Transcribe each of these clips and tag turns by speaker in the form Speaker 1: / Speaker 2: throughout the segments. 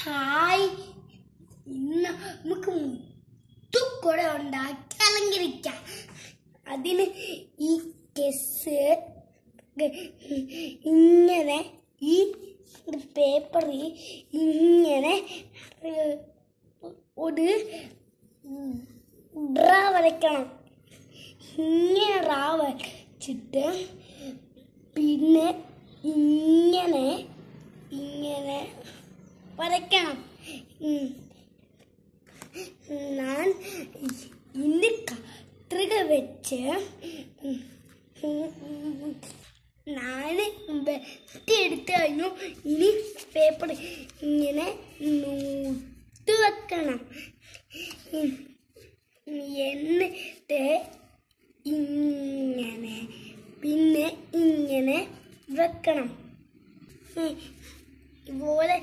Speaker 1: Hi, ഇന്ന് നമുക്ക് മുത്തുക്കുട ഉണ്ടാക്കി അലങ്കരിക്കാം. അതിന് ഈ കെസ് ഇങ്ങനെ ഈ പേപ്പറിൽ ഇങ്ങനെ ഒരു ഡ്രാ വരയ്ക്കണം. ഇങ്ങനെ ഡ്രാ വരച്ചിട്ട് പിന്നെ ഇങ്ങനെ ഇങ്ങനെ വരയ്ക്കണം. ഞാൻ ഇന്ന് കത്രിക വെച്ച് ഞാൻ വെട്ടിയെടുത്ത് കഴിഞ്ഞു. ഇനി പേപ്പർ ഇങ്ങനെ നൂത്ത് വെക്കണം. എന്നിട്ട് ഇങ്ങനെ പിന്നെ ഇങ്ങനെ വെക്കണം. ഇതുപോലെ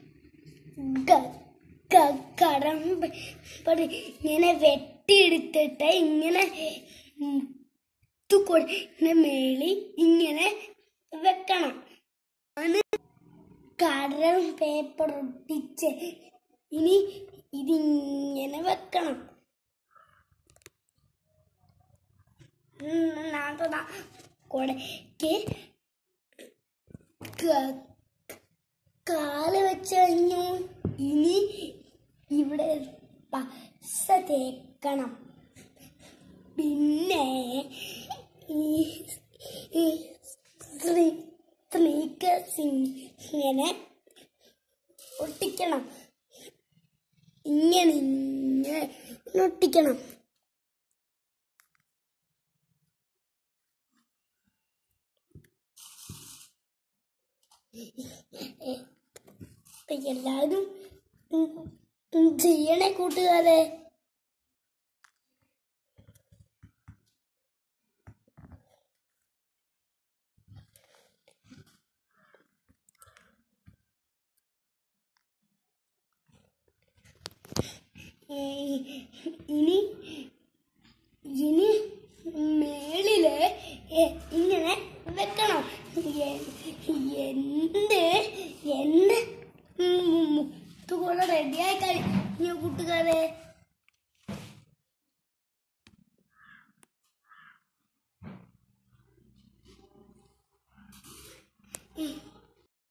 Speaker 1: കടമ്പ ഇങ്ങനെ വെട്ടിയെടുത്തിട്ട് ഇങ്ങനെ മേളി ഇങ്ങനെ വെക്കണം. ആണ് കടം പേപ്പർ ഒട്ടിച്ച് ഇനി ഇതിങ്ങനെ വെക്കണം. കൊടക്ക് കാല് വെച്ച് കഴിഞ്ഞു. ഇനി ഇവിടെ പശ തേക്കണം. പിന്നെ ഇങ്ങനെ ഒട്ടിക്കണം. ഇങ്ങനെ ഒട്ടിക്കണം. എല്ലാവരും ചെയ്യണേ കൂട്ടുകാരെ. ഇനി ഇനി മേളില് ഇങ്ങനെ വെക്കണം. എന്റെ മുത്തുകുട റെഡിയായി കഴിഞ്ഞു കൂട്ടുകാരെ.